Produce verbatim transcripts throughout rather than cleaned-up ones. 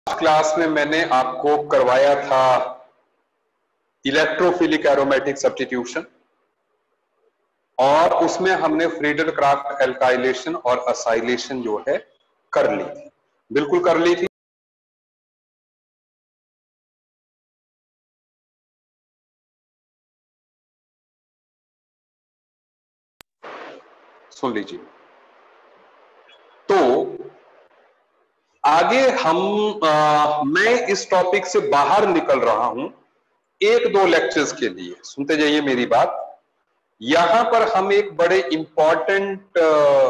Class में मैंने आपको करवाया था इलेक्ट्रोफिलिक एरोमेटिक सब्स्टिट्यूशन और उसमें हमने फ्रीडल क्राफ्ट एल्काइलेशन और असाइलेशन जो है कर ली थी, बिल्कुल कर ली थी। सुन लीजिए। तो आगे हम आ, मैं इस टॉपिक से बाहर निकल रहा हूं एक दो लेक्चर्स के लिए, सुनते जाइए मेरी बात। यहां पर हम एक बड़े इंपॉर्टेंट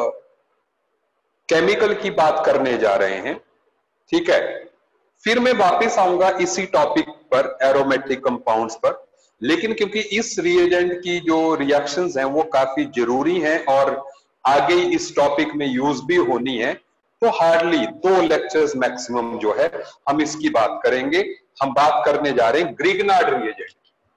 केमिकल की बात करने जा रहे हैं, ठीक है। फिर मैं वापस आऊंगा इसी टॉपिक पर, एरोमेटिक कंपाउंड्स पर, लेकिन क्योंकि इस रिएजेंट की जो रिएक्शंस हैं वो काफी जरूरी हैं और आगे इस टॉपिक में यूज भी होनी है, तो हार्डली दो लेक्चर्स मैक्सिमम जो है हम इसकी बात करेंगे। हम बात करने जा रहे हैं ग्रिग्नार्ड रिएजेंट।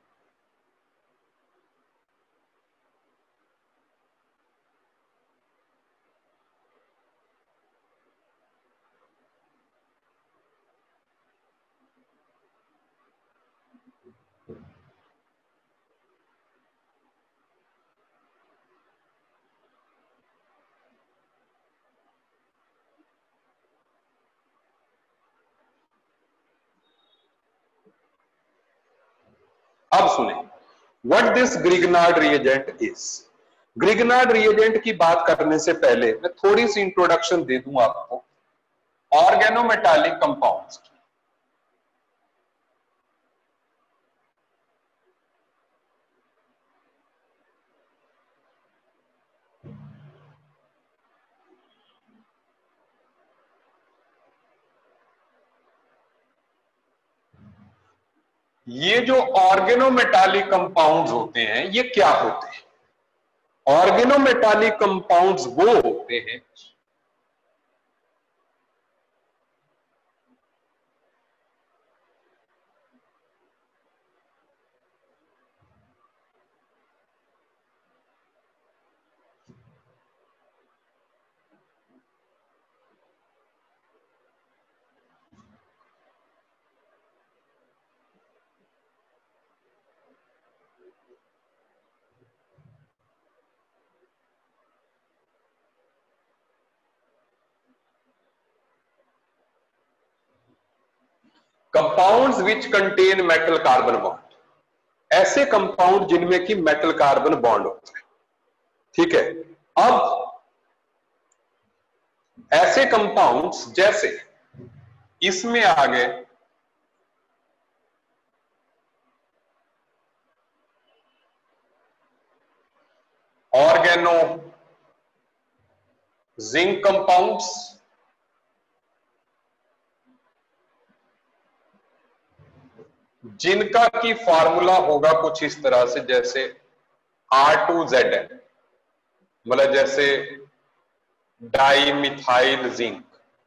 अब सुने what this Grignard reagent is. Grignard reagent की बात करने से पहले मैं थोड़ी सी इंट्रोडक्शन दे दूं आपको ऑर्गेनोमेटालिक कंपाउंड्स की। ये जो ऑर्गेनोमेटालिक कंपाउंड्स होते हैं ये क्या होते हैं? ऑर्गेनोमेटालिक कंपाउंड्स वो होते हैं compounds which contain metal carbon bond, ऐसे कंपाउंड जिनमें की मेटल कार्बन बॉन्ड होता है, ठीक है। अब ऐसे कंपाउंड्स जैसे इसमें आ गए ऑर्गेनो जिंक कंपाउंड्स, जिनका की फार्मूला होगा कुछ इस तरह से, जैसे आर टू जेड एन, मतलब जैसे डाई मिथाइल जिंक,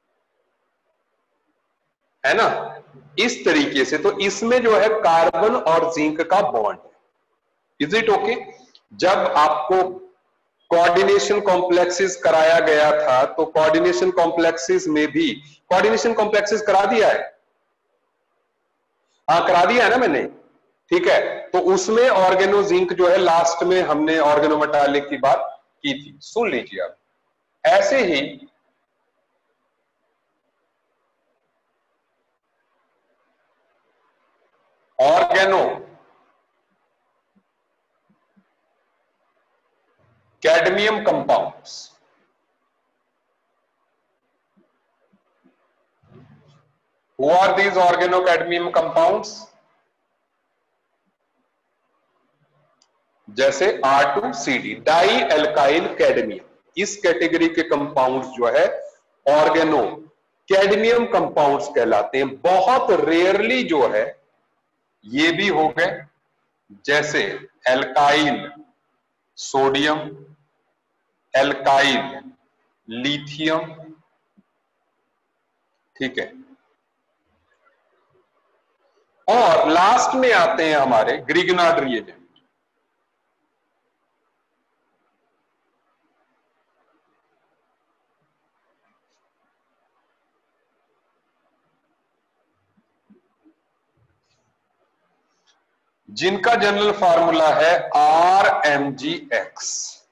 है ना, इस तरीके से। तो इसमें जो है कार्बन और जिंक का बॉन्ड है। Is it okay? जब आपको कोऑर्डिनेशन कॉम्प्लेक्सेस कराया गया था तो कोऑर्डिनेशन कॉम्प्लेक्सेस में भी, कोऑर्डिनेशन कॉम्प्लेक्सेस करा दिया है, हाँ करा दिया है ना मैंने, ठीक है। तो उसमें ऑर्गेनो जिंक जो है लास्ट में हमने ऑर्गेनोमेटालिक की बात की थी, सुन लीजिए आप। ऐसे ही organo cadmium compounds, who are these organocadmium compounds? जैसे R two C D, dialkyl cadmium, इस कैटेगरी के कंपाउंड्स जो है ऑर्गेनो कैडमियम कंपाउंड्स कहलाते हैं। बहुत रेयरली जो है ये भी हो गए, जैसे एल्काइल सोडियम, एल्काइल लिथियम, ठीक है। और लास्ट में आते हैं हमारे ग्रिग्नार्ड रिएजेंट। जिनका जनरल फार्मूला है R M G X.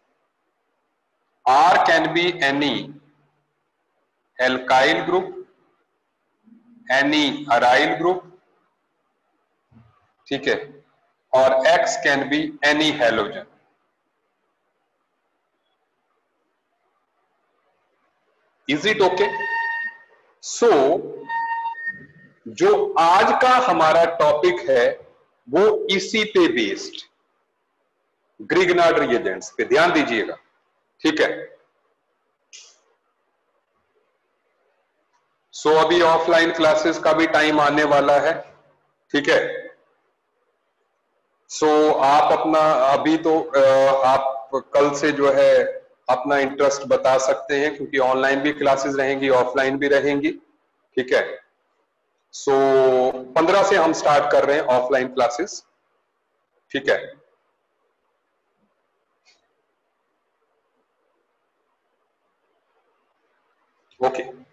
R can be any alkyl group, any aryl group, ठीक है, और X can be any halogen. Is it okay? So जो आज का हमारा टॉपिक है वो इसी पे बेस्ड, ग्रिग्नार्ड रिएजेंट्स पे ध्यान दीजिएगा, ठीक है। सो so, अभी ऑफलाइन क्लासेस का भी टाइम आने वाला है, ठीक है। सो so, आप अपना अभी तो आप कल से जो है अपना इंटरेस्ट बता सकते हैं, क्योंकि ऑनलाइन भी क्लासेस रहेंगी, ऑफलाइन भी रहेंगी, ठीक है। सो पंद्रह से हम स्टार्ट कर रहे हैं ऑफलाइन क्लासेस, ठीक है। Okay okay.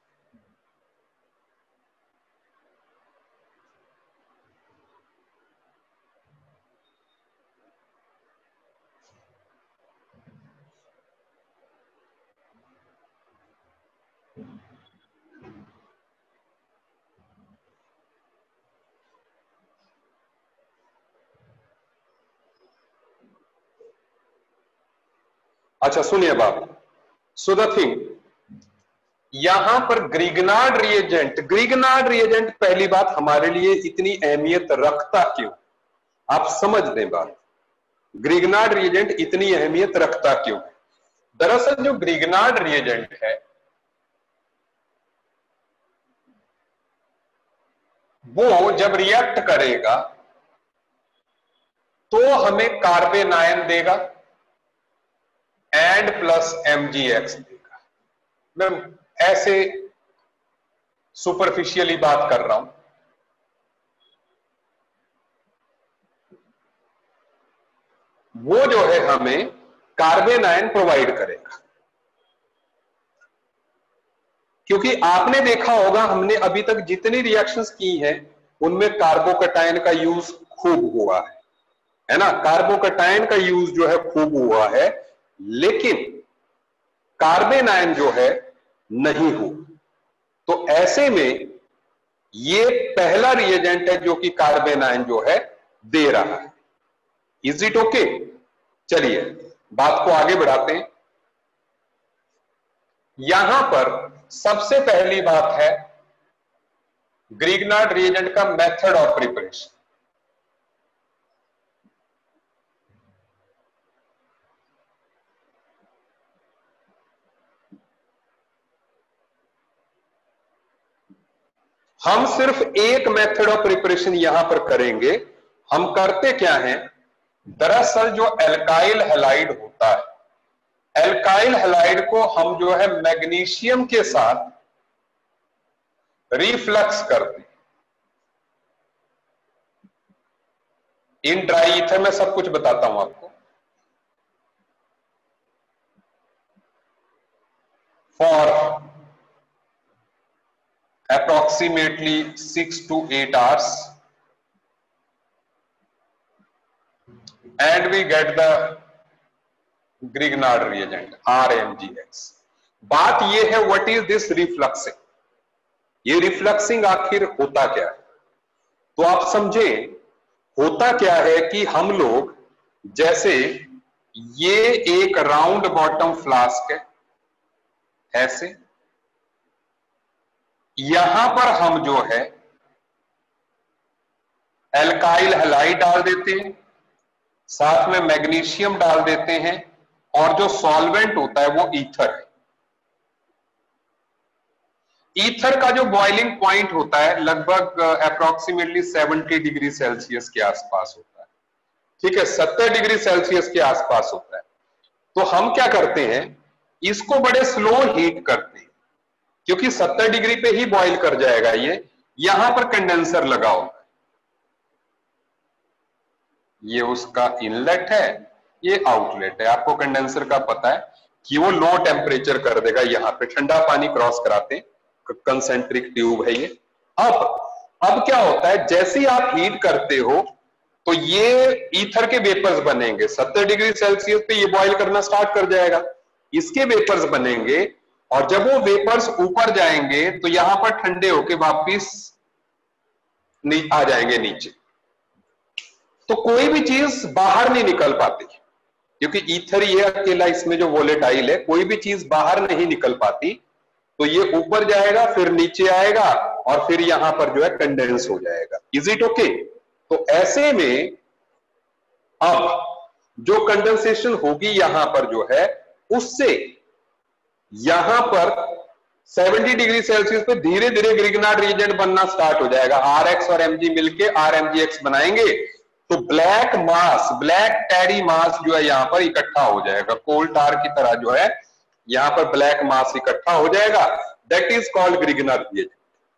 अच्छा सुनिए बात। सो द थिंग, यहां पर ग्रिग्नार्ड रिएजेंट, ग्रिग्नार्ड रिएजेंट पहली बात हमारे लिए इतनी अहमियत रखता क्यों, आप समझ लें बात। ग्रिग्नार्ड रिएजेंट इतनी अहमियत रखता क्यों? दरअसल जो ग्रिग्नार्ड रिएजेंट है वो जब रिएक्ट करेगा तो हमें कार्बन आयन देगा and plus M G X देगा। मैं ऐसे सुपरफिशियली बात कर रहा हूं। वो जो है हमें कार्बन आयन प्रोवाइड करेगा, क्योंकि आपने देखा होगा हमने अभी तक जितनी रिएक्शंस की हैं उनमें कार्बोकैटायन का यूज खूब हुआ है, है ना। कार्बोकैटायन का यूज जो है खूब हुआ है, लेकिन कार्बन आयन जो है नहीं हुआ। तो ऐसे में ये पहला रिएजेंट है जो कि कार्बन आयन जो है दे रहा है। Is it okay? चलिए बात को आगे बढ़ाते हैं। यहां पर सबसे पहली बात है ग्रिग्नार्ड रिएजेंट का मेथड ऑफ प्रिपरेशन। हम सिर्फ एक मेथड ऑफ प्रिपरेशन यहां पर करेंगे। हम करते क्या हैं, दरअसल जो एल्काइल हैलाइड होता है, एल्काइल हैलाइड को हम जो है मैग्नीशियम के साथ रिफ्लक्स करते हैं। इन ड्राई ईथर में सब कुछ बताता हूं आपको। For approximately six to eight hours and we get the Grignard reagent R M G X। बात यह है what is this refluxing, ये रिफ्लक्सिंग आखिर होता क्या है? तो आप समझे होता क्या है कि हम लोग जैसे ये एक राउंड बॉटम फ्लास्क है, ऐसे यहां पर हम जो है एल्काइल हैलाइड डाल देते हैं, साथ में मैग्नीशियम डाल देते हैं, और जो सॉल्वेंट होता है वो ईथर है। ईथर का जो बॉइलिंग पॉइंट होता है लगभग अप्रोक्सीमेटली सत्तर डिग्री सेल्सियस के आसपास होता है, ठीक है, सत्तर डिग्री सेल्सियस के आसपास होता है। तो हम क्या करते हैं, इसको बड़े स्लो हीट करते हैं, क्योंकि सत्तर डिग्री पे ही बॉईल कर जाएगा ये। यहां पर कंडेंसर लगा होगा, ये उसका इनलेट है, ये आउटलेट है। आपको कंडेंसर का पता है कि वो लो टेम्परेचर कर देगा, यहां पे ठंडा पानी क्रॉस कराते हैं, कंसेंट्रिक ट्यूब है ये। अब अब क्या होता है, जैसे ही आप हीट करते हो तो ये ईथर के वेपर्स बनेंगे, सत्तर डिग्री सेल्सियस पे ये बॉईल करना स्टार्ट कर जाएगा, इसके वेपर्स बनेंगे, और जब वो वेपर्स ऊपर जाएंगे तो यहां पर ठंडे होके वापिस आ जाएंगे नीचे। तो कोई भी चीज बाहर नहीं निकल पाती, क्योंकि ईथर ये अकेला इसमें जो वोलेटाइल है, कोई भी चीज बाहर नहीं निकल पाती, तो ये ऊपर जाएगा, फिर नीचे आएगा, और फिर यहां पर जो है कंडेंस हो जाएगा। Is it okay? तो ऐसे में अब जो कंडेंसेशन होगी यहां पर जो है, उससे यहां पर सत्तर डिग्री सेल्सियस पे धीरे धीरे ग्रिग्नार्ड रिएजेंट बनना स्टार्ट हो जाएगा। आर एक्स और एम जी मिलके आर एम जी एक्स बनाएंगे, तो ब्लैक मास, ब्लैक टैरी मास जो है यहां पर इकट्ठा हो जाएगा, कोल टार की तरह जो है यहां पर ब्लैक मास इकट्ठा हो जाएगा। That is called Grignard reagent.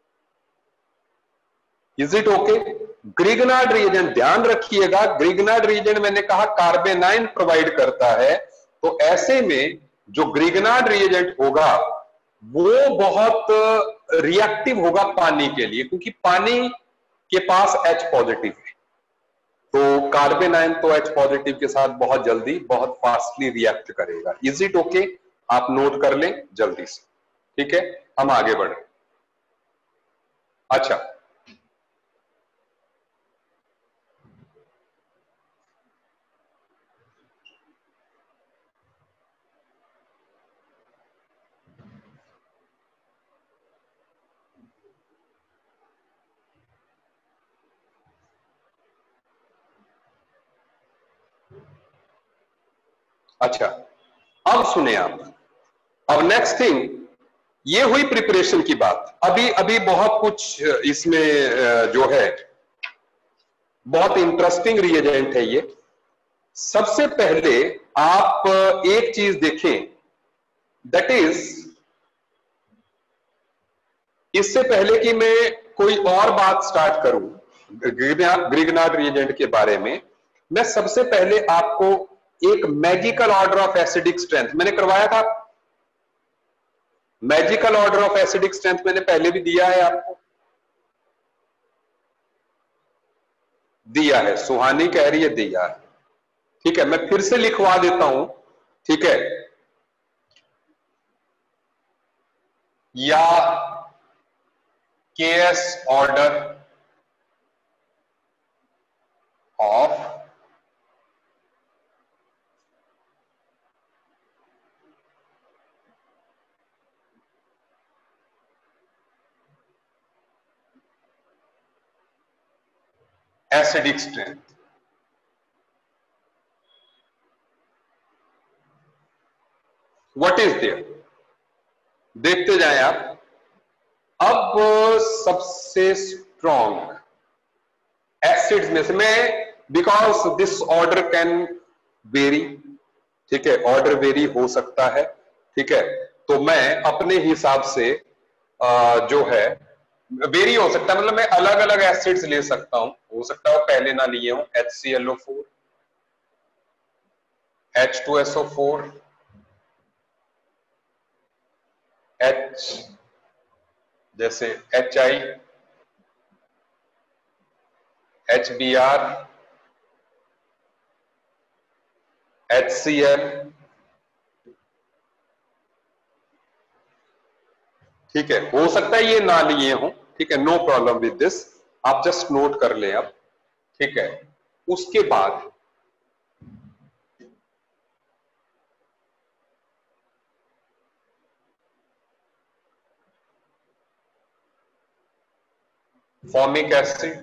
Is it okay? Grignard reagent, ध्यान रखिएगा, ग्रिग्नार्ड रिएजेंट मैंने कहा कार्बेनाइन प्रोवाइड करता है, तो ऐसे में जो ग्रिग्नार्ड रिएजेंट होगा वो बहुत रिएक्टिव होगा पानी के लिए, क्योंकि पानी के पास H पॉजिटिव है, तो कार्बेनाइन तो H पॉजिटिव के साथ बहुत जल्दी, बहुत फास्टली रिएक्ट करेगा। Is it okay? आप नोट कर लें जल्दी से, ठीक है? हम आगे बढ़े। अच्छा, अच्छा, अब सुने आप, अब नेक्स्ट थिंग, ये हुई प्रिपरेशन की बात। अभी अभी बहुत कुछ इसमें जो है, बहुत इंटरेस्टिंग रिएजेंट है ये। सबसे पहले आप एक चीज देखें, दैट इज, इससे पहले कि मैं कोई और बात स्टार्ट करूं ग्रिग्नार्ड रिएजेंट के बारे में, मैं सबसे पहले आपको एक magical order of acidic strength मैंने करवाया था। Magical order of acidic strength मैंने पहले भी दिया है आपको, दिया है, सुहानी कह रही है दिया है, ठीक है, मैं फिर से लिखवा देता हूं, ठीक है, या KS order of acidic strength. What is there, देखते जाएं आप। अब सबसे स्ट्रॉन्ग एसिड्स में से मैं, because this order can vary, ठीक है, ऑर्डर वेरी हो सकता है, ठीक है, तो मैं अपने हिसाब से आ, जो है वेरी हो सकता है, मतलब मैं अलग अलग एसिड्स ले सकता हूं, हो सकता है वो पहले ना लिए हूं, H C L O four, H two S O four, H जैसे H I, H B R, H C L, ठीक है, हो सकता है ये ना लिए हो, ठीक है, नो प्रॉब्लम विद दिस, आप जस्ट नोट कर लें अब, ठीक है। उसके बाद formic acid,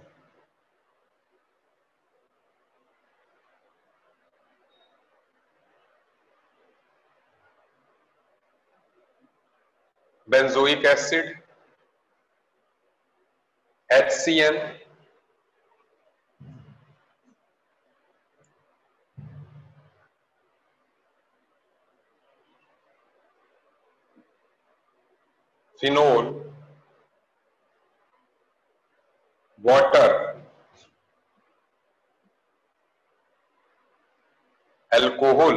benzoic acid, H C N, phenol, water, alcohol,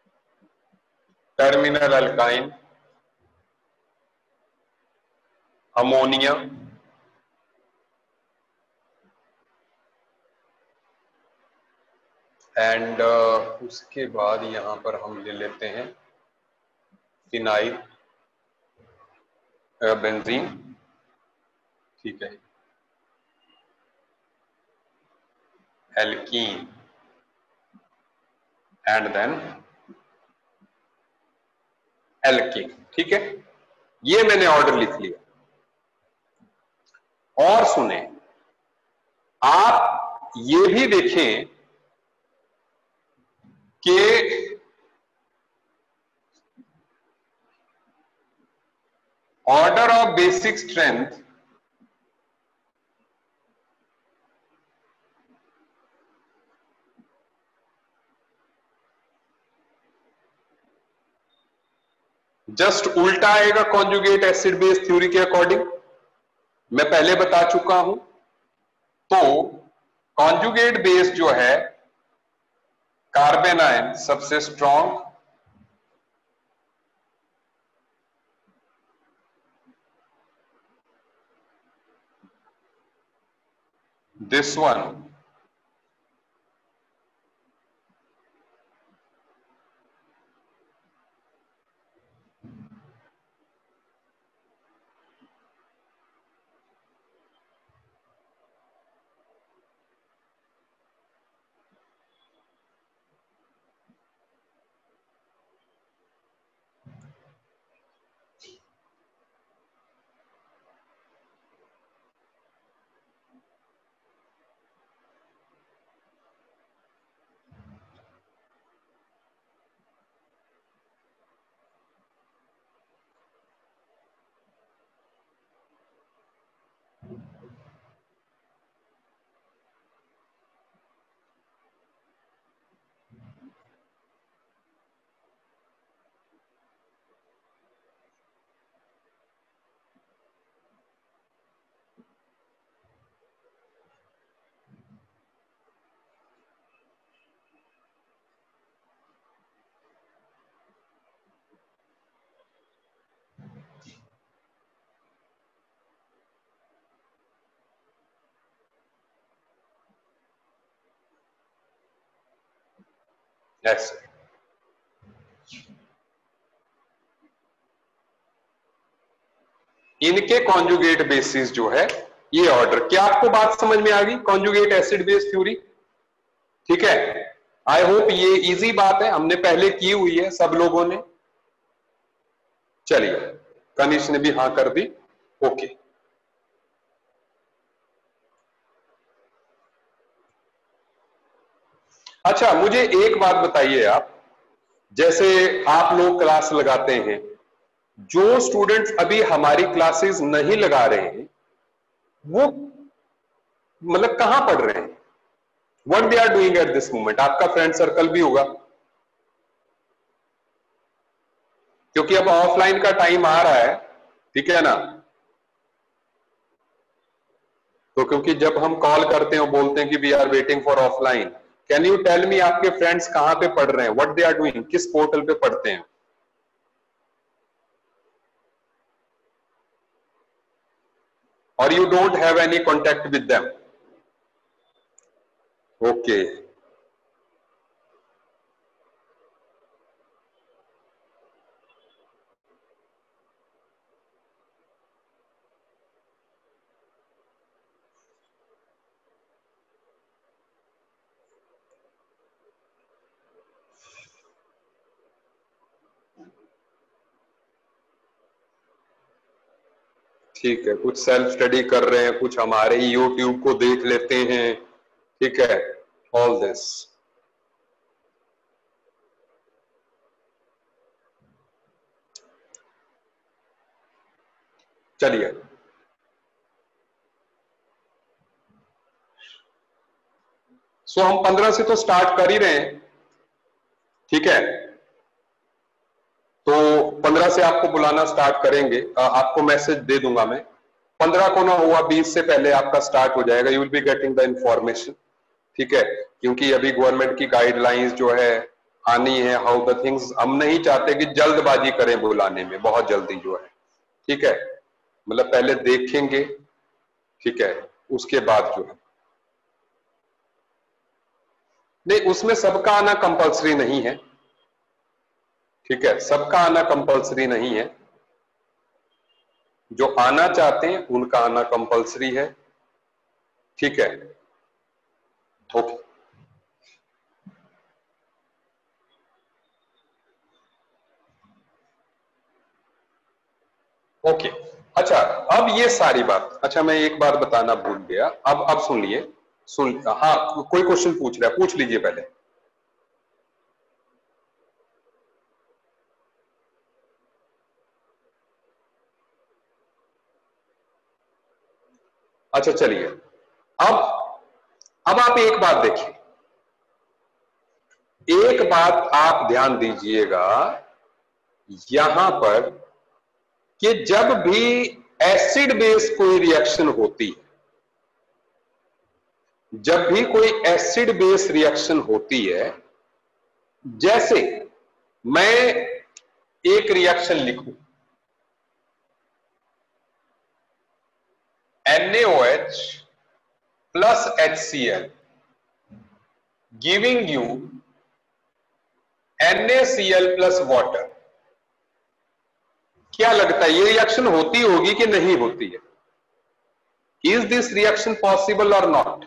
terminal alkyne, ammonia, and uh, उसके बाद यहां पर हम ले लेते हैं फिनाइल बेंजीन, ठीक है, एल्कीन, एंड देन एल्कीन, ठीक है। ये मैंने ऑर्डर लिख लिया। और सुने, आप ये भी देखें कि order of basic strength just उल्टा आएगा कॉन्जुगेट एसिड बेस थ्योरी के अकॉर्डिंग, मैं पहले बता चुका हूं। तो कॉन्जुगेट बेस जो है कार्बन आयन सबसे स्ट्रॉन्ग, दिस वन ऐसे। इनके कॉन्जुगेट बेसिस जो है ये ऑर्डर, क्या आपको बात समझ में आ गई? कॉन्जुगेट एसिड बेस थ्योरी, ठीक है। आई होप ये इजी बात है, हमने पहले की हुई है सब लोगों ने। चलिए, कनिष्ठ ने भी हाँ कर दी, ओके। अच्छा, मुझे एक बात बताइए आप, जैसे आप लोग क्लास लगाते हैं, जो स्टूडेंट्स अभी हमारी क्लासेस नहीं लगा रहे हैं वो मतलब कहां पढ़ रहे हैं? What they are doing at this moment? आपका फ्रेंड सर्कल भी होगा, क्योंकि अब ऑफलाइन का टाइम आ रहा है, ठीक है ना। तो क्योंकि जब हम कॉल करते हैं और बोलते हैं कि we are waiting for offline, can you tell me आपके फ्रेंड्स कहां पे पढ़ रहे हैं? व्हाट दे आर डूइंग, किस पोर्टल पे पढ़ते हैं? और you don't have any contact with them? Okay, ठीक है। कुछ सेल्फ स्टडी कर रहे हैं, कुछ हमारे ही यूट्यूब को देख लेते हैं, ठीक है, ऑल दिस। चलिए, सो हम पंद्रह से तो स्टार्ट कर ही रहे हैं, ठीक है। तो पंद्रह से आपको बुलाना स्टार्ट करेंगे, आ, आपको मैसेज दे दूंगा मैं। पंद्रह को ना हुआ बीस से पहले आपका स्टार्ट हो जाएगा, you will be getting the information, ठीक है। क्योंकि अभी गवर्नमेंट की गाइडलाइंस जो है आनी है, हाउ द थिंग्स, हम नहीं चाहते कि जल्दबाजी करें बुलाने में, बहुत जल्दी जो है, ठीक है। मतलब पहले देखेंगे, ठीक है, उसके बाद जो है, नहीं उसमें सबका आना कंपलसरी नहीं है, ठीक है, सबका आना कंपलसरी नहीं है, जो आना चाहते हैं उनका आना कंपलसरी है, ठीक है। ओके, ओके, अच्छा अब ये सारी बात, अच्छा मैं एक बात बताना भूल गया, अब अब सुन लिए, सुन, हाँ कोई क्वेश्चन पूछ रहा है, पूछ लीजिए पहले। अच्छा चलिए, अब अब आप एक बात देखिए, एक बात आप ध्यान दीजिएगा यहां पर कि जब भी एसिड बेस कोई रिएक्शन होती है, जब भी कोई एसिड बेस रिएक्शन होती है, जैसे मैं एक रिएक्शन लिखूं NaOH plus HCl giving you NaCl plus water, क्या लगता है ये रिएक्शन होती होगी कि नहीं होती है? इज दिस रिएक्शन पॉसिबल और नॉट?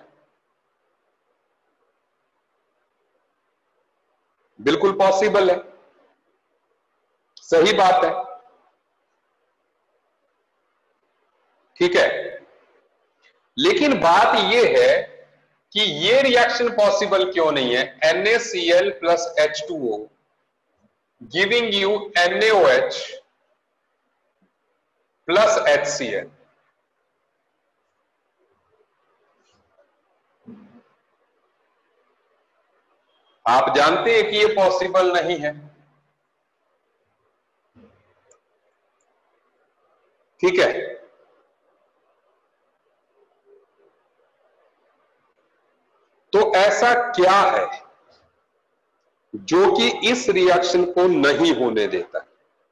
बिल्कुल पॉसिबल है, सही बात है, ठीक है। लेकिन बात यह है कि ये रिएक्शन पॉसिबल क्यों नहीं है? NaCl plus H two O giving you NaOH plus HCl, आप जानते हैं कि ये पॉसिबल नहीं है, ठीक है। तो ऐसा क्या है जो कि इस रिएक्शन को नहीं होने देता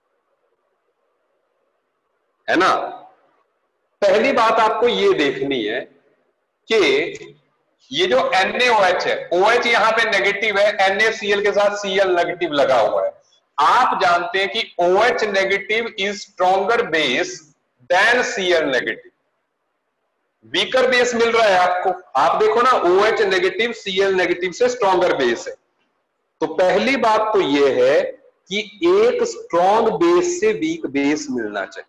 है ना? पहली बात आपको ये देखनी है कि ये जो NaOH है, OH यहां पे नेगेटिव है, NaCl के साथ Cl नेगेटिव लगा हुआ है। आप जानते हैं कि OH negative is stronger base than Cl negative, weaker base मिल रहा है आपको, आप देखो ना OH नेगेटिव Cl नेगेटिव से स्ट्रॉन्गर बेस है। तो पहली बात तो यह है कि एक स्ट्रॉन्ग बेस से वीक बेस मिलना चाहिए,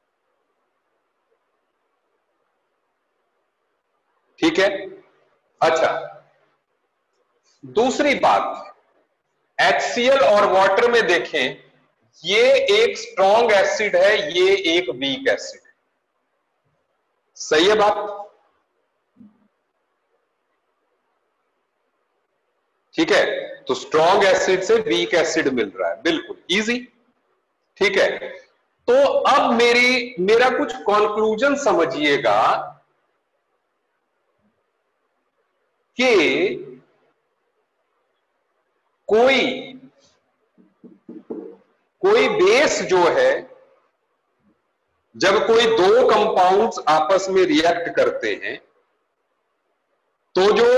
ठीक है। अच्छा, दूसरी बात, HCl और वाटर में देखें, ये एक स्ट्रॉन्ग एसिड है, ये एक वीक एसिड है, सही है बात, ठीक है। तो स्ट्रॉन्ग एसिड से वीक एसिड मिल रहा है, बिल्कुल इजी, ठीक है। तो अब मेरी मेरा कुछ कंक्लूजन समझिएगा कि कोई कोई बेस जो है, जब कोई दो कंपाउंड्स आपस में रिएक्ट करते हैं तो जो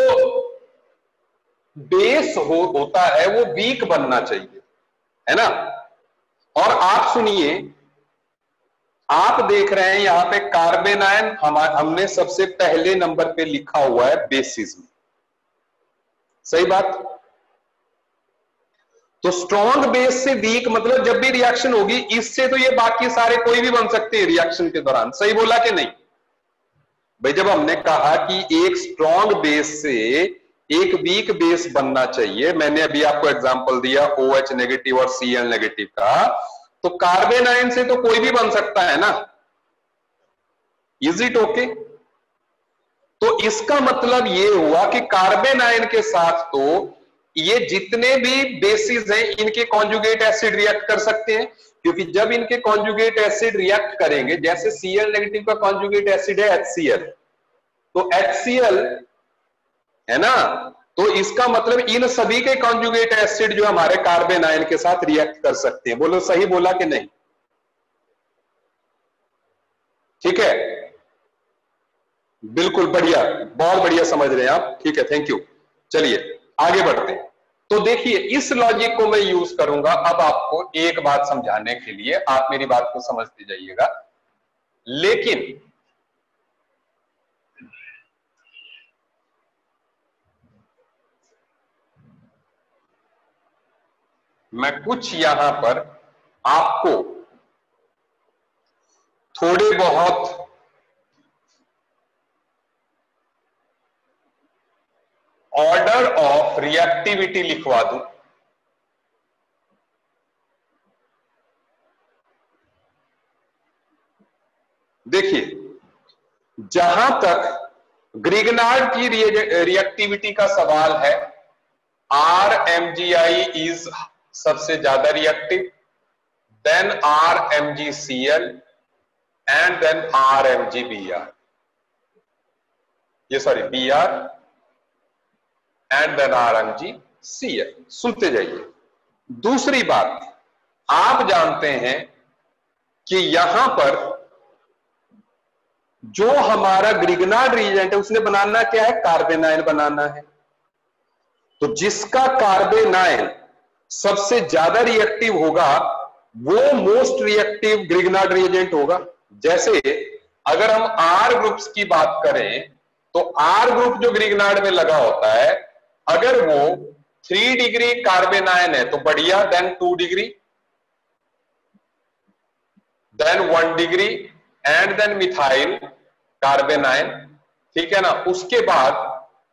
बेस हो, होता है वो वीक बनना चाहिए, है ना। और आप सुनिए, आप देख रहे हैं यहां पे कार्बन आयन हम, हमने सबसे पहले नंबर पे लिखा हुआ है बेसिस में, सही बात। तो स्ट्रॉन्ग बेस से वीक मतलब जब भी रिएक्शन होगी इससे तो ये बाकी सारे कोई भी बन सकते हैं रिएक्शन के दौरान, सही बोला कि नहीं भाई? जब हमने कहा कि एक स्ट्रॉन्ग बेस से एक वीक बेस बनना चाहिए, मैंने अभी आपको एग्जांपल दिया OH नेगेटिव और Cl नेगेटिव का, तो कार्बन आयन से तो कोई भी बन सकता है ना, इज इट ओके? तो इसका मतलब ये हुआ कि कार्बन आयन के साथ तो ये जितने भी बेसिस हैं इनके कॉन्जुगेट एसिड रिएक्ट कर सकते हैं, क्योंकि जब इनके कॉन्जुगेट एसिड रिएक्ट करेंगे, जैसे Cl नेगेटिव का कॉन्जुगेट एसिड है HCl, तो HCl है ना, तो इसका मतलब इन सभी के कॉन्जुगेट एसिड जो हमारे कार्बन आयन के साथ रिएक्ट कर सकते हैं। बोलो सही बोला कि नहीं? ठीक है, बिल्कुल बढ़िया, बहुत बढ़िया समझ रहे हैं आप, ठीक है, थैंक यू। चलिए आगे बढ़ते हैं। तो देखिए इस लॉजिक को मैं यूज करूंगा अब आपको एक बात समझाने के लिए, आप मेरी बात को समझते जाइएगा। लेकिन मैं कुछ यहां पर आपको थोड़े बहुत ऑर्डर ऑफ रिएक्टिविटी लिखवा दूं। देखिए जहां तक ग्रिगनार्ड की रिएक्टिविटी का सवाल है, R M G I is सबसे ज्यादा reactive, then R M G C L and then R M G B R, ये sorry B R and then R M G C L. सुनते जाइए। दूसरी बात, आप जानते हैं कि यहां पर जो हमारा ग्रिगनार्ड रिएजेंट है उसने बनाना क्या है, कार्बेनाइन बनाना है। तो जिसका कार्बेनाइन सबसे ज्यादा रिएक्टिव होगा वो मोस्ट रिएक्टिव ग्रिगनार्ड रिएजेंट होगा। जैसे अगर हम आर ग्रुप्स की बात करें तो आर ग्रुप जो ग्रिगनार्ड में लगा होता है, अगर वो थ्री डिग्री कार्बेनाइन है तो बढ़िया, then two degree, then one degree and then methyl carbanion, ठीक है ना। उसके बाद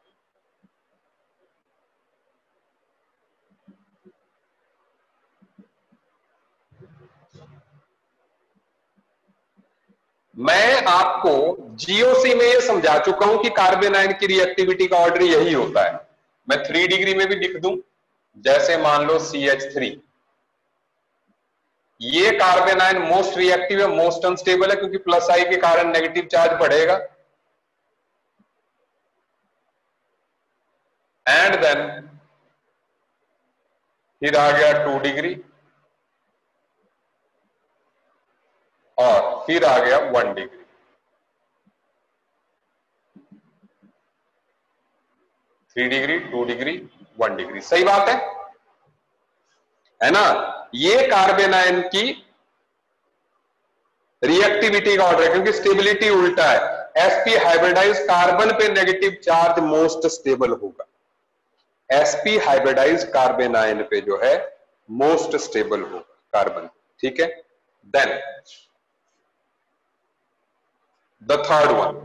मैं आपको जीओसी में ये समझा चुका हूं कि कार्बेनाइन की रिएक्टिविटी का ऑर्डर यही होता है। मैं थ्री डिग्री में भी लिख दूं, जैसे मान लो सी एच थ्री, ये कार्बेनाइन मोस्ट रिएक्टिव है, मोस्ट अनस्टेबल है, क्योंकि प्लस आई के कारण नेगेटिव चार्ज बढ़ेगा। एंड देन फिर आ गया टू डिग्री और फिर आ गया one degree. Three degree, two degree, one degree, सही बात है है ना। ये कार्बेनाइन की रिएक्टिविटी का ऑर्डर है, क्योंकि स्टेबिलिटी उल्टा है। एसपी हाइब्रिडाइज कार्बन पे नेगेटिव चार्ज मोस्ट स्टेबल होगा, एसपी हाइब्रिडाइज कार्बेनाइन पे जो है मोस्ट स्टेबल होगा कार्बन, ठीक है। देन द थर्ड वन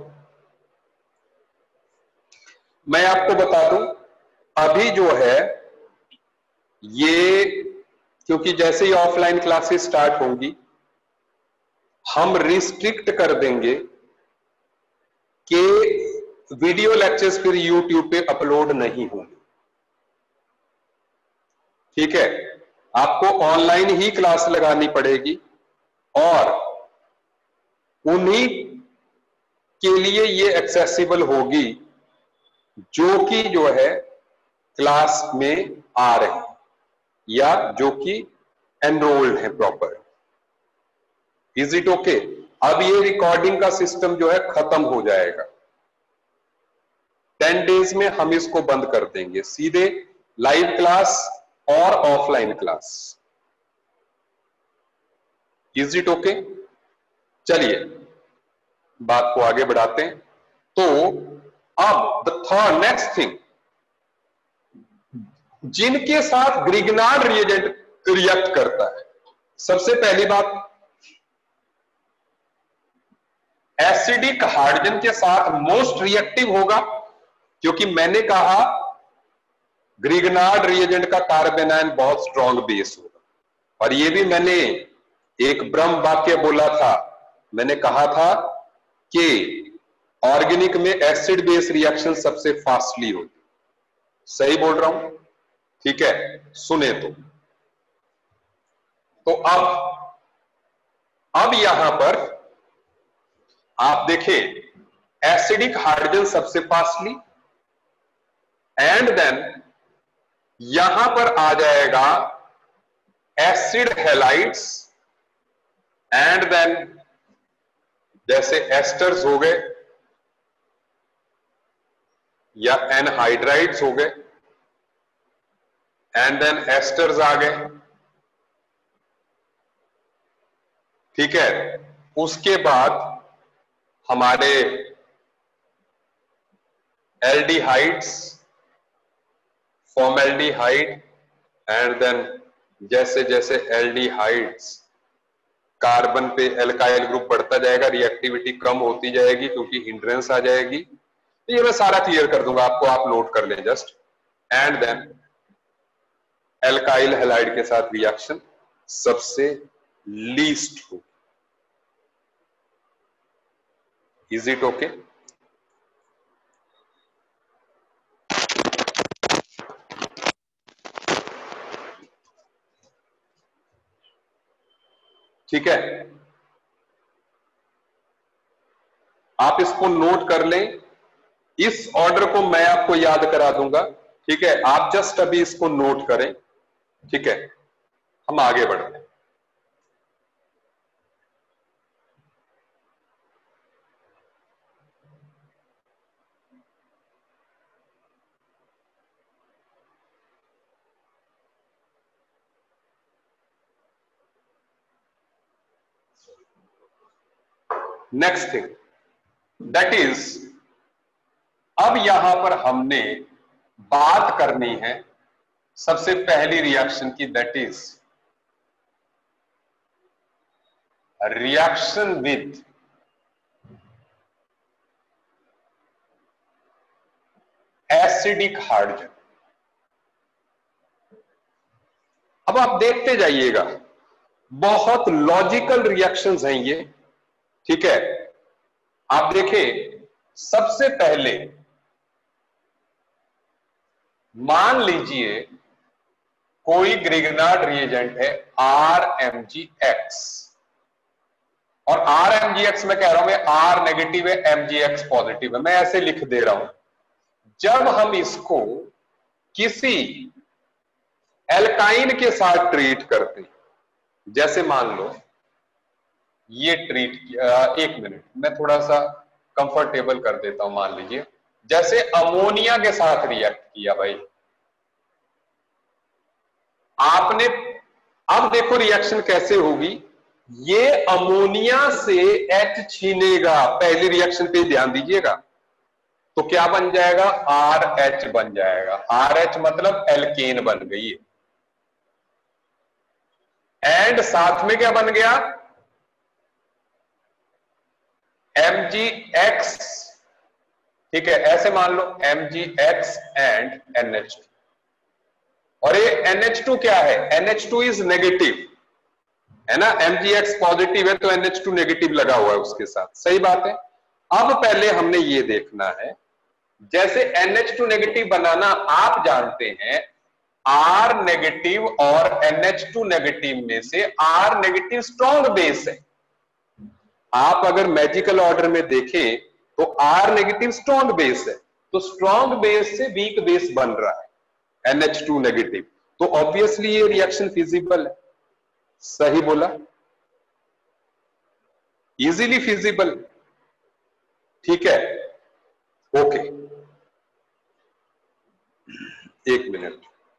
मैं आपको बता दूं, अभी जो है ये, क्योंकि जैसे ही ऑफलाइन क्लासेस स्टार्ट होंगी हम रिस्ट्रिक्ट कर देंगे कि वीडियो लेक्चर्स फिर यूट्यूब पे अपलोड नहीं होंगे, ठीक है। आपको ऑनलाइन ही क्लास लगानी पड़ेगी और उन्हीं के लिए ये एक्सेसिबल होगी जो कि जो है क्लास में आ रहे हैं या जो कि एनरोल्ड है प्रॉपर। Is it okay? अब ये रिकॉर्डिंग का सिस्टम जो है खत्म हो जाएगा, टेन डेज में हम इसको बंद कर देंगे, सीधे लाइव क्लास और offline class. Is it okay? चलिए बात को आगे बढ़ाते हैं। तो अब द थर्ड नेक्स्ट थिंग, जिनके साथ ग्रिगनार्ड रिएजेंट रिएक्ट करता है, सबसे पहली बात एसिडिक हाइड्रोजन के साथ मोस्ट रिएक्टिव होगा, क्योंकि मैंने कहा ग्रिगनार्ड रिएजेंट का कार्बेनाइन बहुत स्ट्रॉन्ग बेस होगा। और ये भी मैंने एक ब्रह्म वाक्य बोला था, मैंने कहा था कि ऑर्गेनिक में एसिड बेस रिएक्शन सबसे फास्टली होती। सही बोल रहा हूं? ठीक है, सुने तो तो अब अब यहां पर आप देखें, एसिडिक हाइड्रोजन सबसे फास्टली, एंड देन यहां पर आ जाएगा एसिड हैलाइड्स एंड देन जैसे एस्टर्स हो गए या एनहाइड्राइड्स हो गए, एंड देन एस्टर्स आ गए, ठीक है। उसके बाद हमारे एल्डिहाइड्स, फॉर्मेल्डिहाइड, एंड देन जैसे जैसे एल्डिहाइड्स कार्बन पे एल्काइल ग्रुप बढ़ता जाएगा, रिएक्टिविटी कम होती जाएगी क्योंकि हिंड्रेंस आ जाएगी। तो ये मैं सारा क्लियर कर दूंगा आपको, आप नोट कर लें just. And then alkyl halide के साथ रिएक्शन सबसे लीस्ट हो। Is it okay? ठीक है, आप इसको नोट कर लें। इस ऑर्डर को मैं आपको याद करा दूंगा, ठीक है। आप जस्ट अभी इसको नोट करें, ठीक है। हम आगे बढ़ते हैं। नेक्स्ट थिंग दैट इज, अब यहां पर हमने बात करनी है सबसे पहली रिएक्शन की, that is reaction with acidic hydrogen. अब आप देखते जाइएगा, बहुत लॉजिकल रिएक्शंस हैं ये, ठीक है। आप देखें, सबसे पहले मान लीजिए कोई ग्रिग्नार्ड रिएजेंट है आर एम जी एक्स, और आर एम जी एक्स मैं कह रहा हूं मैं आर नेगेटिव है, एम जी एक्स पॉजिटिव है, मैं ऐसे लिख दे रहा हूं। जब हम इसको किसी एल्काइन के साथ ट्रीट करते हैं, जैसे मान लो ये ट्रीट किया, एक मिनट मैं थोड़ा सा कंफर्टेबल कर देता हूं। मान लीजिए जैसे अमोनिया के साथ रिएक्ट किया भाई आपने, अब देखो रिएक्शन कैसे होगी। ये अमोनिया से H छीनेगा, पहली रिएक्शन पे ध्यान दीजिएगा, तो क्या बन जाएगा? आर एच बन जाएगा। आर एच मतलब एल्केन बन गई है, एंड साथ में क्या बन गया? एम जी एक्स, ठीक है, ऐसे मान लो M G X and N H two, और ये एन एच टू क्या है? N H two is negative है ना, एम जी एक्स पॉजिटिव है तो एन एच टू नेगेटिव लगा हुआ है उसके साथ, सही बात है। अब पहले हमने ये देखना है, जैसे एन एच टू नेगेटिव बनाना आप जानते हैं, R नेगेटिव और एन एच टू नेगेटिव में से R नेगेटिव स्ट्रॉन्ग बेस है। आप अगर मैजिकल ऑर्डर में देखें तो R नेगेटिव स्ट्रॉन्ग बेस है, तो स्ट्रॉन्ग बेस से वीक बेस बन रहा है एन एच टू नेगेटिव, तो ऑब्वियसली ये रिएक्शन फिजिबल है। सही बोला, इजीली फिजिबल, ठीक है, ओके। एक मिनट,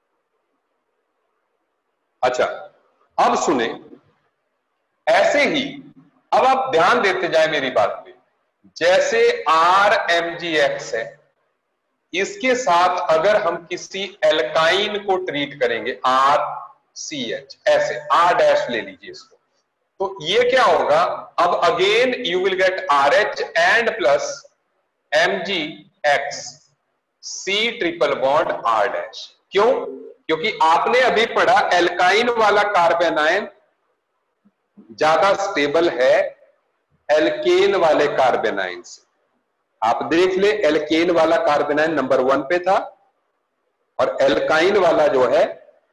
अच्छा अब सुने, ऐसे ही अब आप ध्यान देते जाए मेरी बात पे, जैसे आर एम जी एक्स है, इसके साथ अगर हम किसी एल्काइन को ट्रीट करेंगे आर सी एच, ऐसे आर डैश ले लीजिए इसको, तो ये क्या होगा? अब again you will get R H and plus M G X C triple bond R dash. क्यों? क्योंकि आपने अभी पढ़ा एल्काइन वाला कार्बन आयन ज्यादा स्टेबल है एल्केन वाले कार्बन आयन से। आप देख ले, एल्केन वाला कार्बन आयन नंबर वन पे था, और एल्काइन वाला जो है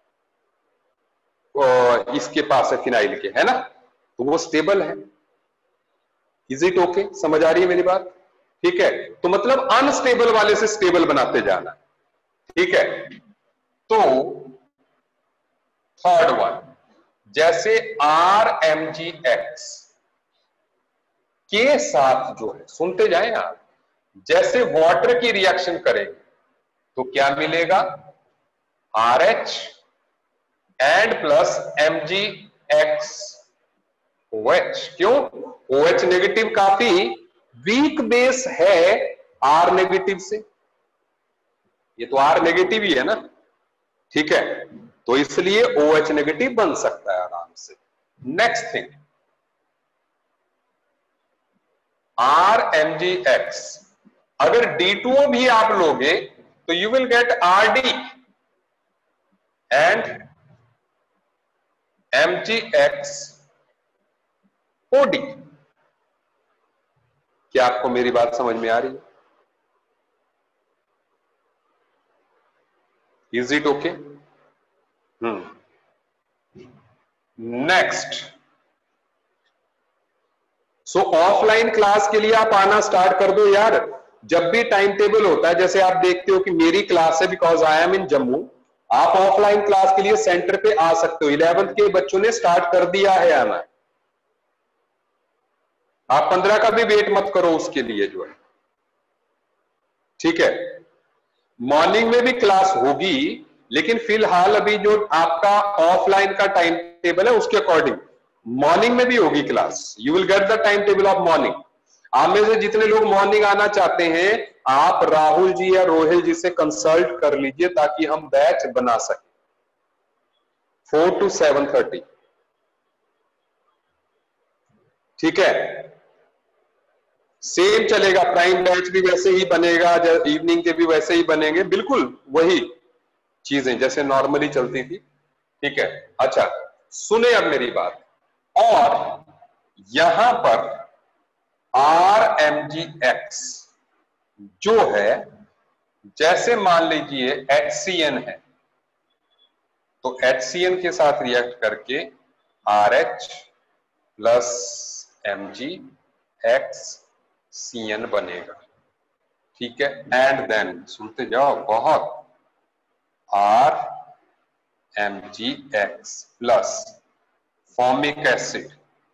वो इसके पास है, फिनाइल के, है ना, तो वो स्टेबल है। Is it okay? समझ आ रही है मेरी बात? ठीक है, तो मतलब अनस्टेबल वाले से स्टेबल बनाते जाना, ठीक है। तो थर्ड वन, जैसे आर एम जी एक्स के साथ जो है, सुनते जाए आप, जैसे वाटर की रिएक्शन करेंगे तो क्या मिलेगा, R H and plus M G X O H. क्यों, ओ एच नेगेटिव काफी वीक बेस है आर नेगेटिव से, ये तो आर नेगेटिव ही है ना, ठीक है, तो इसलिए ओ एच नेगेटिव बन सकता है आराम से। Next thing, R M G X, अगर डी टू ओ भी आप लोगे तो you will get R D and M G X O D. क्या आपको मेरी बात समझ में आ रही है? Is it okay? Hmm next, so offline class के लिए आप आना स्टार्ट कर दो यार। जब भी टाइम टेबल होता है, जैसे आप देखते हो कि मेरी क्लास है because I am in Jammu, आप ऑफलाइन क्लास के लिए सेंटर पे आ सकते हो। इलेवेंथ के बच्चों ने स्टार्ट कर दिया है आना, आप पंद्रह का भी वेट मत करो उसके लिए जो है, ठीक है। मॉर्निंग में भी क्लास होगी, लेकिन फिलहाल अभी जो आपका ऑफलाइन का टाइम टेबल है उसके अकॉर्डिंग मॉर्निंग में भी होगी class. You will get the time table of morning. आप में से जितने लोग मॉर्निंग आना चाहते हैं, आप राहुल जी या रोहिल जी से कंसल्ट कर लीजिए ताकि हम बैच बना सकें फोर टू सेवन थर्टी, ठीक है। सेम चलेगा, प्राइम बैच भी वैसे ही बनेगा, इवनिंग के भी वैसे ही बनेंगे, बिल्कुल वही चीजें जैसे नॉर्मली चलती थी, ठीक है। अच्छा सुने अब मेरी बात, और यहां पर आर एम जी एक्स जो है, जैसे मान लीजिए एच सी एन है, तो एच सी एन के साथ रिएक्ट करके R H plus M G X C N बनेगा, ठीक है। एंड देन सुनते जाओ बहुत, R M G X plus formic acid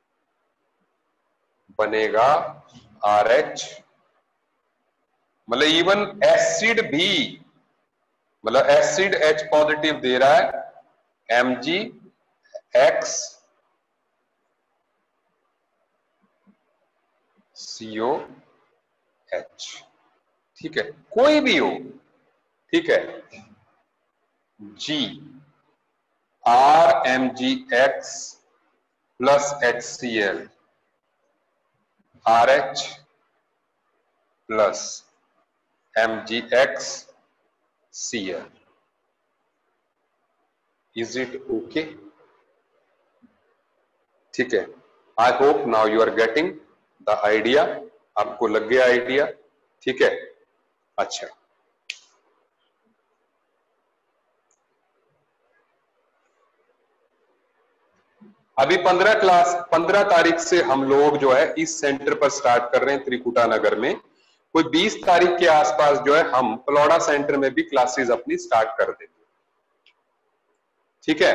बनेगा आर एच, मतलब इवन एसिड भी, मतलब एसिड एच पॉजिटिव दे रहा है, M G X CO H, ठीक है, कोई भी हो, ठीक है। जी R M G X plus H C L, R H plus M G X C L. Is it okay? ठीक है, I hope now you are getting the idea, आपको लग गया आइडिया, ठीक है। अच्छा अभी पंद्रह क्लास पंद्रह तारीख से हम लोग जो है इस सेंटर पर स्टार्ट कर रहे हैं त्रिकुटा नगर में। कोई बीस तारीख के आसपास जो है हम पलौड़ा सेंटर में भी क्लासेस अपनी स्टार्ट कर देंगे, ठीक है।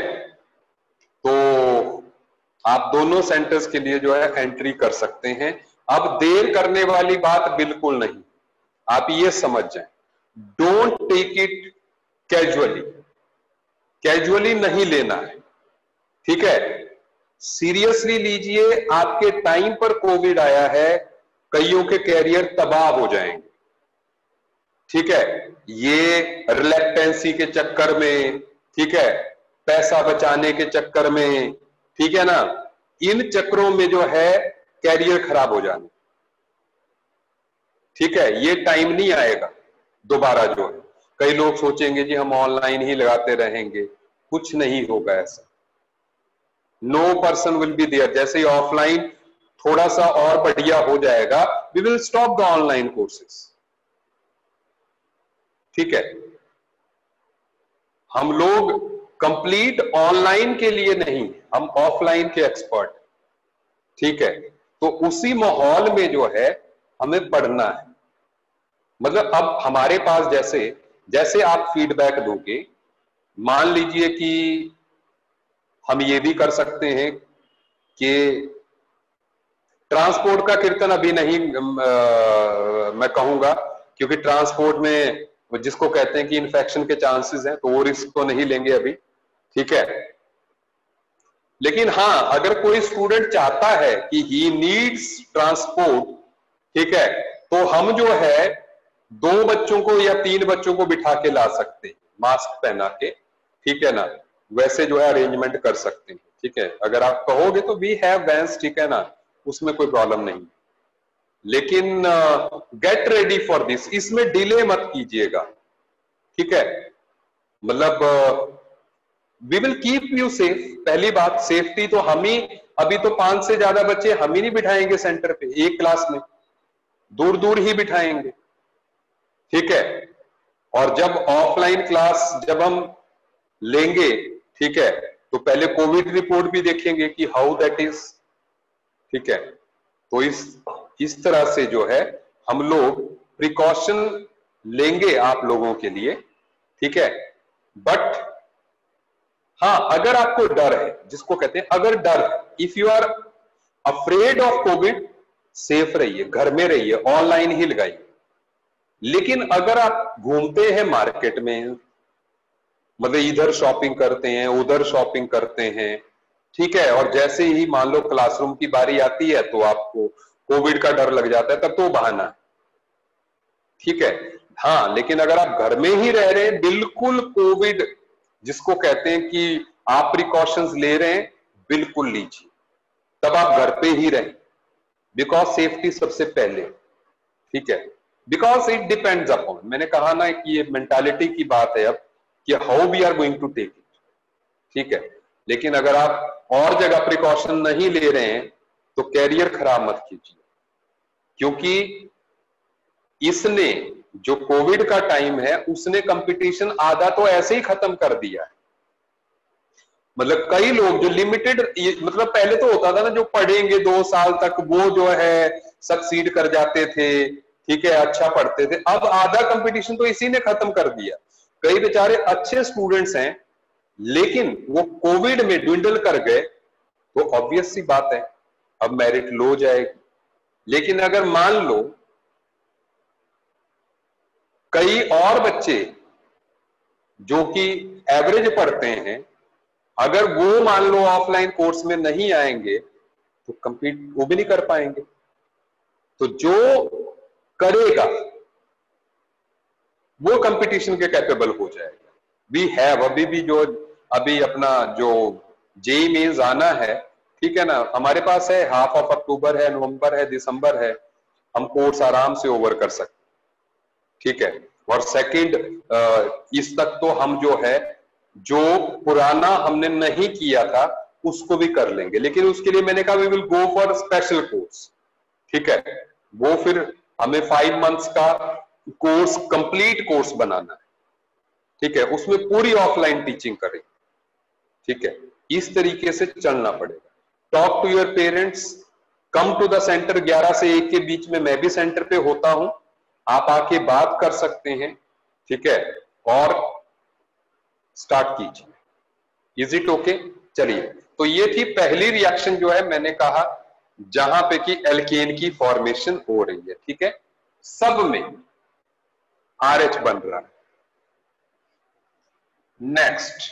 तो आप दोनों सेंटर्स के लिए जो है एंट्री कर सकते हैं। अब देर करने वाली बात बिल्कुल नहीं, आप ये समझ जाएं, don't take it casually, casually नहीं लेना है, ठीक है। सीरियसली लीजिए, आपके टाइम पर कोविड आया है, कईयों के कैरियर तबाह हो जाएंगे, ठीक है। ये रिलेक्टेंसी के चक्कर में, ठीक है, पैसा बचाने के चक्कर में, ठीक है ना, इन चक्रों में जो है कैरियर खराब हो जाने, ठीक है। ये टाइम नहीं आएगा दोबारा जो है। कई लोग सोचेंगे जी हम ऑनलाइन ही लगाते रहेंगे, कुछ नहीं होगा ऐसा। No person will be there. जैसे ही ऑफलाइन थोड़ा सा और बढ़िया हो जाएगा, we will stop the online courses, ठीक है। हम लोग कंप्लीट ऑनलाइन के लिए नहीं, हम ऑफलाइन के एक्सपर्ट, ठीक है। तो उसी माहौल में जो है हमें पढ़ना है। मतलब अब हमारे पास जैसे जैसे आप फीडबैक दोगे, मान लीजिए कि हम ये भी कर सकते हैं कि ट्रांसपोर्ट का कीर्तन अभी नहीं आ, मैं कहूंगा, क्योंकि ट्रांसपोर्ट में जिसको कहते हैं कि इन्फेक्शन के चांसेस हैं, तो वो रिस्क तो नहीं लेंगे अभी, ठीक है। लेकिन हाँ, अगर कोई स्टूडेंट चाहता है कि ही नीड्स ट्रांसपोर्ट, ठीक है, तो हम जो है दो बच्चों को या तीन बच्चों को बिठा के ला सकते हैं मास्क पहना के, ठीक है ना, वैसे जो है अरेंजमेंट कर सकते हैं, ठीक है। अगर आप कहोगे तो वी हैव वैन्स, ठीक है ना, उसमें कोई प्रॉब्लम नहीं। लेकिन गेट रेडी फॉर दिस, इसमें डिले मत कीजिएगा, ठीक है। मतलब we will keep you safe. पहली बात, सेफ्टी तो हम ही, अभी तो पांच से ज्यादा बच्चे हम ही नहीं बिठाएंगे सेंटर पे एक क्लास में, दूर दूर ही बिठाएंगे, ठीक है। और जब ऑफलाइन क्लास जब हम लेंगे, ठीक है, तो पहले कोविड रिपोर्ट भी देखेंगे कि हाउ दैट इज, ठीक है। तो इस इस तरह से जो है हम लोग प्रिकॉशन लेंगे आप लोगों के लिए, ठीक है। बट हाँ, अगर आपको डर है, जिसको कहते हैं अगर डर है, if you are afraid of COVID, safe रहिए, घर में रहिए, ऑनलाइन ही लगाइए। लेकिन अगर आप घूमते हैं मार्केट में, मतलब इधर शॉपिंग करते हैं उधर शॉपिंग करते हैं, ठीक है, और जैसे ही मान लो क्लासरूम की बारी आती है तो आपको कोविड का डर लग जाता है, तब तो बहाना है, ठीक है। हाँ, लेकिन अगर आप घर में ही रह रहे हैं, बिल्कुल कोविड जिसको कहते हैं कि आप प्रिकॉशंस ले रहे हैं, बिल्कुल लीजिए, तब आप घर पे ही रहें, बिकॉज सेफ्टी सबसे पहले, ठीक है। बिकॉज इट डिपेंड्स अपॉन, मैंने कहा ना कि ये मेंटालिटी की बात है अब, कि how we are going to take it, ठीक है। लेकिन अगर आप और जगह प्रिकॉशन नहीं ले रहे हैं तो कैरियर खराब मत कीजिए, क्योंकि इसने जो कोविड का टाइम है उसने कंपटीशन आधा तो ऐसे ही खत्म कर दिया है। मतलब कई लोग जो लिमिटेड, मतलब पहले तो होता था ना, जो पढ़ेंगे दो साल तक वो जो है सक्सीड कर जाते थे, ठीक है, अच्छा पढ़ते थे। अब आधा कंपटीशन तो इसी ने खत्म कर दिया। कई बेचारे अच्छे स्टूडेंट्स हैं लेकिन वो कोविड में ड्विंडल कर गए, तो ऑब्वियस सी बात है अब मेरिट लो जाएगी। लेकिन अगर मान लो कई और बच्चे जो कि एवरेज पढ़ते हैं, अगर वो मान लो ऑफलाइन कोर्स में नहीं आएंगे तो कंपीट वो भी नहीं कर पाएंगे। तो जो करेगा वो कंपटीशन के कैपेबल हो जाएगा। वी हैव अभी भी जो अभी अपना जो जेई मेंस आना है, ठीक है ना, हमारे पास है, हाफ ऑफ अक्टूबर है, नवंबर है, दिसंबर है, हम कोर्स आराम से ओवर कर सकते, ठीक है। और सेकंड, इस तक तो हम जो है जो पुराना हमने नहीं किया था उसको भी कर लेंगे, लेकिन उसके लिए मैंने कहा we will go for special course, ठीक है। वो फिर हमें फाइव मंथ्स का कोर्स, कंप्लीट कोर्स बनाना है, ठीक है, उसमें पूरी ऑफलाइन टीचिंग करें, ठीक है। इस तरीके से चलना पड़ेगा। Talk to your parents, come to the centre. ग्यारह से एक के बीच में मैं भी सेंटर पे होता हूं, आप आके बात कर सकते हैं, ठीक है, और स्टार्ट कीजिए। Is it okay? चलिए, तो ये थी पहली रिएक्शन जो है, मैंने कहा जहां पे कि एल्केन की फॉर्मेशन हो रही है, ठीक है, सब में आरएच बन रहा है। नेक्स्ट,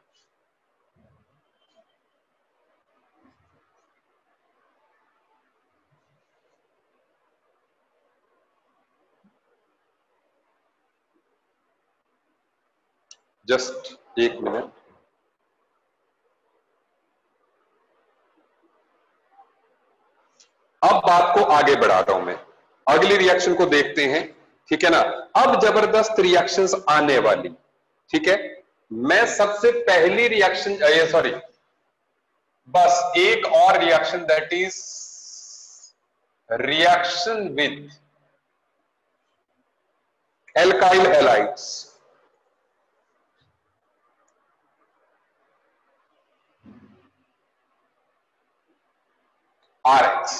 जस्ट एक मिनट। अब बात को आगे बढ़ा रहा हूं मैं, अगली रिएक्शन को देखते हैं, ठीक है ना। अब जबरदस्त रिएक्शंस आने वाली, ठीक है। मैं सबसे पहली रिएक्शन, ये सॉरी, बस एक और reaction, that is reaction with alkyl halides. RX,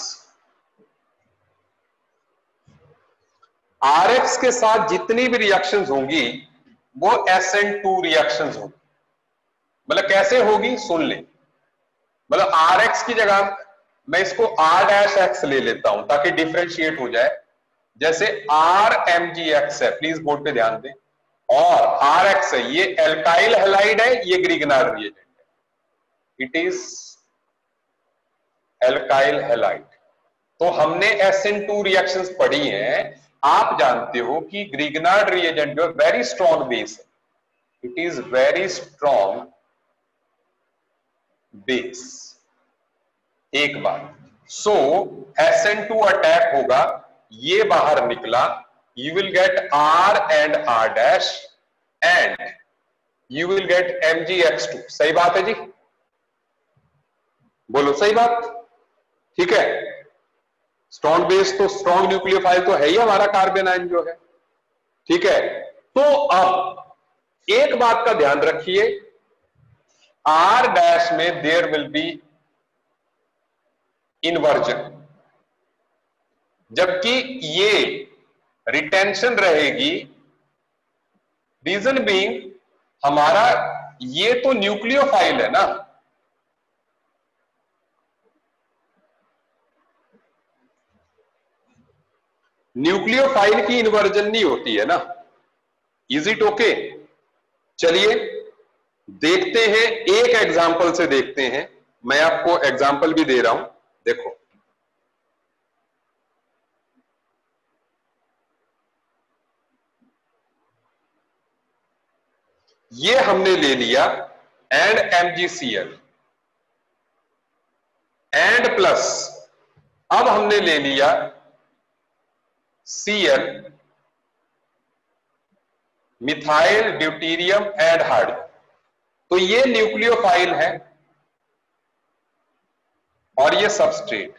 RX के साथ जितनी भी रिएक्शंस होंगी वो एस एन टू रिएक्शंस होंगी। मतलब कैसे होगी, सुन ले। मतलब आरएक्स की जगह मैं इसको आर डैश एक्स ले लेता हूं ताकि डिफरेंशिएट हो जाए। जैसे आर एम जी एक्स है, प्लीज बोर्ड पे ध्यान दें, और आर एक्स है, ये एल्काइल हैलाइड है, ये ग्रिगनार्ड रिएजेंट है, इट इज एल्काइल हैलाइड। तो हमने एस एन टू रिएक्शंस पढ़ी हैं, आप जानते हो कि ग्रिगनार्ड रिएजेंट जो वेरी स्ट्रॉन्ग बेस है, it is very strong base. एक बार so S N two attack होगा, ये बाहर निकला, you will get R and R dash and you will get M G X two. सही बात है जी, बोलो सही बात, ठीक है। स्ट्रॉन्ग बेस तो स्ट्रॉन्ग न्यूक्लियोफाइल तो है ही हमारा कार्बन आयन जो है, ठीक है। तो अब एक बात का ध्यान रखिए, आर डैश में देयर विल बी इन्वर्जन, जबकि ये रिटेंशन रहेगी। रीजन बीइंग हमारा ये तो न्यूक्लियोफाइल है ना, न्यूक्लियोफाइल की इन्वर्जन नहीं होती है ना। Is it okay? चलिए देखते हैं, एक एग्जाम्पल से देखते हैं। मैं आपको एग्जाम्पल भी दे रहा हूं, देखो। ये हमने ले लिया एंड एमजीसीएल एंड प्लस, अब हमने ले लिया CL methyl deuterium and hydrogen. तो ये न्यूक्लियोफाइल है और ये सबस्ट्रेट।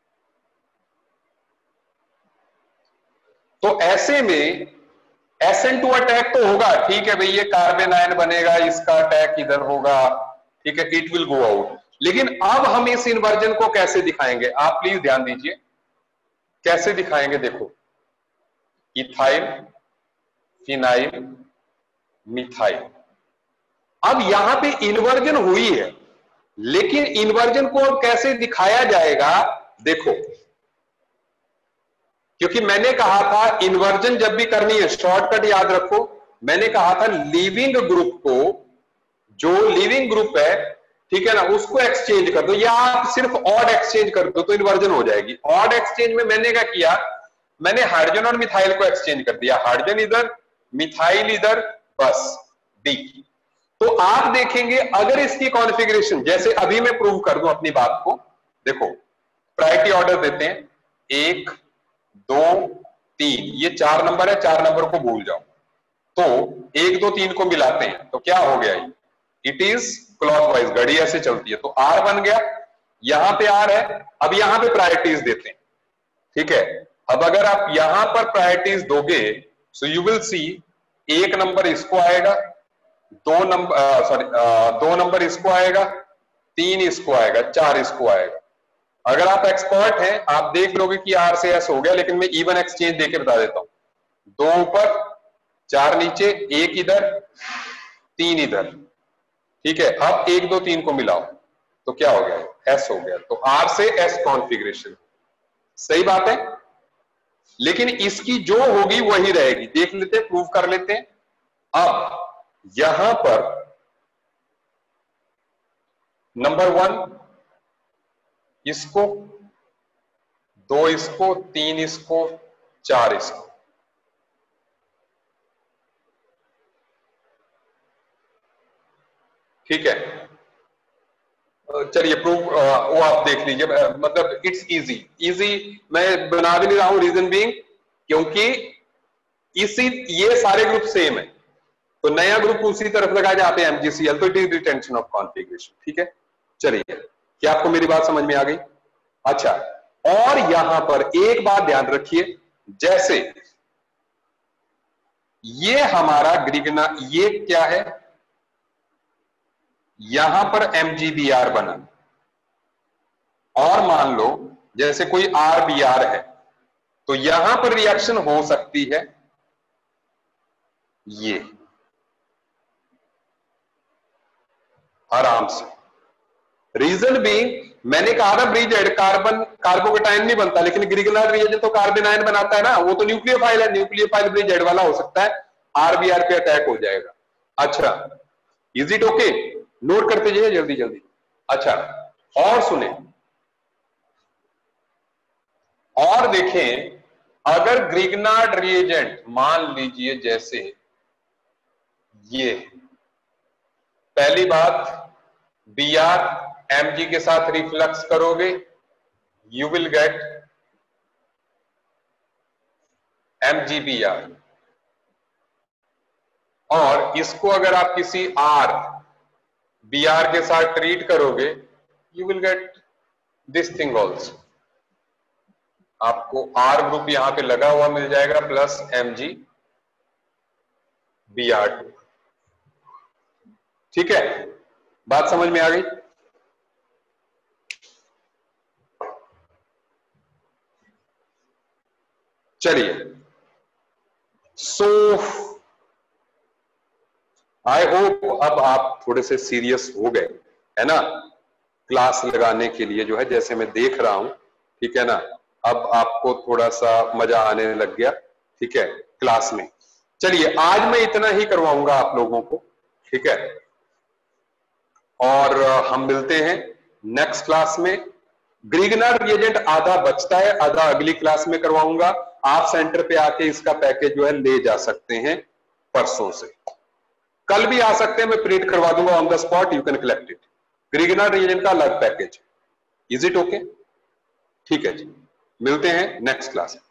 तो ऐसे में एस एन टू अटैक तो होगा, ठीक है भाई, ये कार्बन आयन बनेगा, इसका अटैक इधर होगा, ठीक है, इट विल गो आउट। लेकिन अब हम इस इन्वर्जन को कैसे दिखाएंगे, आप प्लीज ध्यान दीजिए, कैसे दिखाएंगे। देखो, इथाइल, फिनाइल, मिथाइल। अब यहां पे इन्वर्जन हुई है, लेकिन इन्वर्जन को अब कैसे दिखाया जाएगा, देखो, क्योंकि मैंने कहा था इन्वर्जन जब भी करनी है, शॉर्टकट याद रखो, मैंने कहा था लिविंग ग्रुप को, जो लिविंग ग्रुप है, ठीक है ना, उसको एक्सचेंज कर दो, या आप सिर्फ ऑड एक्सचेंज कर दो तो इन्वर्जन हो जाएगी। ऑड एक्सचेंज में मैंने क्या किया, मैंने हाइड्रोजन और मिथाइल को एक्सचेंज कर दिया, हाइड्रोजन इधर, मिथाइल इधर, बस डी। तो आप देखेंगे अगर इसकी कॉन्फ़िगरेशन, जैसे अभी मैं प्रूव कर दूं अपनी बात को, देखो प्रायोरिटी ऑर्डर देते हैं, एक दो तीन, ये चार नंबर है, चार नंबर को भूल जाओ। तो एक दो तीन को मिलाते हैं तो क्या हो गया, इट इज क्लॉकवाइज, घड़ी ऐसे चलती है, तो आर बन गया, यहां पे आर है। अब यहां पे प्रायोरिटीज देते हैं, ठीक है। अब अगर आप यहां पर प्रायोरिटीज दोगे, सो यू विल सी, एक नंबर इसको आएगा, दो नंबर सॉरी दो नंबर इसको आएगा, तीन इसको आएगा, चार इसको आएगा। अगर आप एक्सपर्ट हैं, आप देख लोगे कि आर से एस हो गया, लेकिन मैं इवन एक्सचेंज देके बता देता हूं, दो ऊपर, चार नीचे, एक इधर, तीन इधर, ठीक है। अब एक दो तीन को मिलाओ तो क्या हो गया, एस हो गया। तो आर से एस कॉन्फ़िगरेशन, सही बात है, लेकिन इसकी जो होगी वही रहेगी। देख लेते, प्रूव कर लेते हैं। अब यहां पर नंबर वन इसको, दो इसको, तीन इसको, चार इसको, ठीक है। चलिए प्रूव, वो आप देख लीजिए, मतलब इट्स इजी, इजी मैं बना भी नहीं रहा हूं, रीजन बीइंग क्योंकि इसी, ये सारे ग्रुप सेम है, तो नया ग्रुप उसी तरफ लगा जहां पे एमजीसीएल, तो it is retention of configuration, ठीक है। चलिए, क्या आपको मेरी बात समझ में आ गई? अच्छा, और यहां पर एक बात ध्यान रखिए, जैसे ये हमारा ग्रिगना, ये क्या है, यहां पर एमजीबीआर बना, और मान लो जैसे कोई आरबीआर है, तो यहां पर रिएक्शन हो सकती है ये, आराम से। रीजन बीइंग मैंने कहा था ब्रिजेड कार्बन कार्बोकेटाइन नहीं बनता, लेकिन ग्रिगनार्ड रिएजेंट तो कार्बेनाइन बनाता है ना, वो तो न्यूक्लियोफाइल है, न्यूक्लियोफाइल ब्रिजेड वाला हो सकता है, आरबीआर पे अटैक हो जाएगा। अच्छा, इज इट ओके? नोट करते जाइए जल्दी जल्दी। अच्छा, और सुने, और देखें, अगर ग्रिगनार्ड रिएजेंट मान लीजिए जैसे ये, पहली बात बी आर एम जी के साथ रिफ्लक्स करोगे, you will get M G B R, और इसको अगर आप किसी आर बी आर के साथ ट्रीट करोगे, you will get this thing also, आपको आर ग्रुप यहां पे लगा हुआ मिल जाएगा plus M G B R two. ठीक है, बात समझ में आ गई? चलिए, सो आई होप अब आप थोड़े से सीरियस हो गए है ना, क्लास लगाने के लिए जो है, जैसे मैं देख रहा हूं, ठीक है ना, अब आपको थोड़ा सा मजा आने लग गया, ठीक है, क्लास में। चलिए, आज मैं इतना ही करवाऊंगा आप लोगों को, ठीक है, और हम मिलते हैं नेक्स्ट क्लास में। ग्रिगनार्ड रिएजेंट आधा बचता है, आधा अगली क्लास में करवाऊंगा। आप सेंटर पे आके इसका पैकेज जो है ले जा सकते हैं परसों से, कल भी आ सकते हैं, मैं प्रिंट करवा दूंगा on the spot, you can collect it. Grignard reagent का अलग पैकेज, इज इट ओके? ठीक है जी, मिलते हैं नेक्स्ट क्लास में।